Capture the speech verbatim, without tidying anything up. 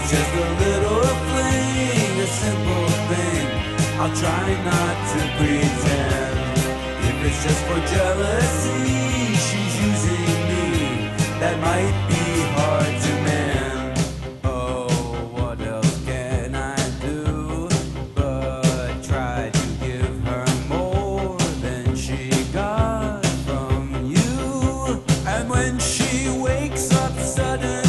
just a little fling, a simple thing. I'll try not to pretend. If it's just for jealousy, she's using me. That might be hard to mend. Oh, what else can I do but try to give her more than she got from you? And when she wakes up suddenly,